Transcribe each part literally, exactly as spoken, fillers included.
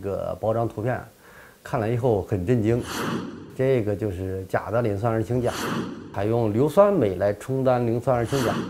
这个包装图片，看了以后很震惊。这个就是假的磷酸二氢钾，采用硫酸镁来充当磷酸二氢钾。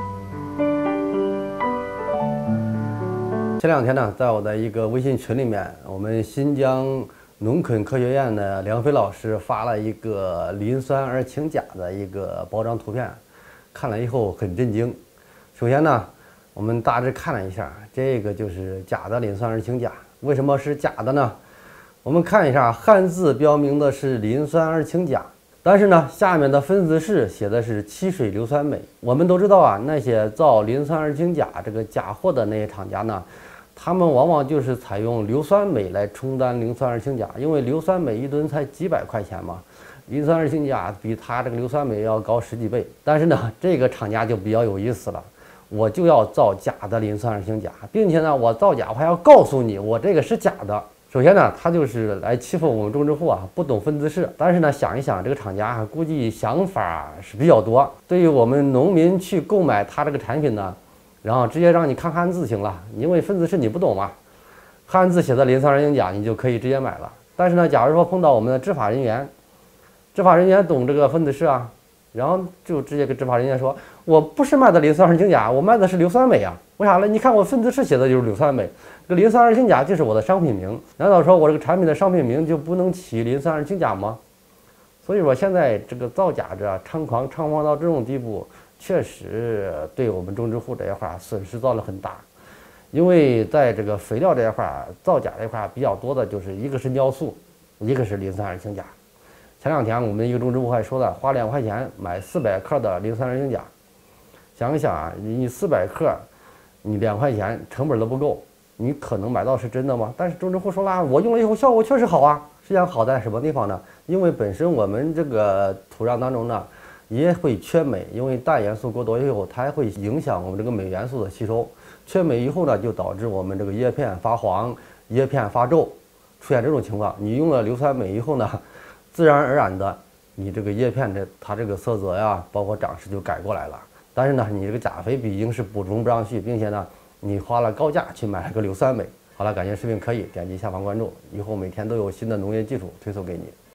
前两天呢，在我的一个微信群里面，我们新疆农垦科学院的梁飞老师发了一个磷酸二氢钾的一个包装图片，看了以后很震惊。首先呢，我们大致看了一下，这个就是假的磷酸二氢钾。为什么是假的呢？我们看一下，汉字标明的是磷酸二氢钾，但是呢，下面的分子式写的是七水硫酸镁。我们都知道啊，那些造磷酸二氢钾这个假货的那些厂家呢，他们往往就是采用硫酸镁来充当磷酸二氢钾，因为硫酸镁一吨才几百块钱嘛，磷酸二氢钾比它这个硫酸镁要高十几倍。但是呢，这个厂家就比较有意思了，我就要造假的磷酸二氢钾，并且呢，我造假我还要告诉你我这个是假的。首先呢，他就是来欺负我们种植户啊，不懂分子式。但是呢，想一想，这个厂家估计想法是比较多。对于我们农民去购买他这个产品呢，然后直接让你看汉字行了，因为分子式你不懂嘛，汉字写的磷酸二氢钾，你就可以直接买了。但是呢，假如说碰到我们的执法人员，执法人员懂这个分子式啊，然后就直接跟执法人员说，我不是卖的磷酸二氢钾，我卖的是硫酸镁啊。为啥呢？你看我分子式写的就是硫酸镁，这个磷酸二氢钾就是我的商品名，难道说我这个产品的商品名就不能起磷酸二氢钾吗？所以说现在这个造假者猖狂猖狂到这种地步，确实对我们种植户这一块损失造了很大。因为在这个肥料这一块造假这一块比较多的就是一个是尿素，一个是磷酸二氢钾。前两天我们一个种植户还说了，花两块钱买四百克的磷酸二氢钾，想一想啊，你四百克，你两块钱成本都不够，你可能买到是真的吗？但是种植户说了，我用了以后效果确实好啊。实际上好在什么地方呢？因为本身我们这个土壤当中呢也会缺镁，因为氮元素过多以后，它还会影响我们这个镁元素的吸收。缺镁以后呢，就导致我们这个叶片发黄、叶片发皱，出现这种情况。你用了硫酸镁以后呢，自然而然的，你这个叶片这它这个色泽呀，包括长势就改过来了。但是呢，你这个钾肥毕竟是补充不上去，并且呢，你花了高价去买了个硫酸镁。好了，感谢视频可以点击下方关注，以后每天都有新的农业技术推送给你。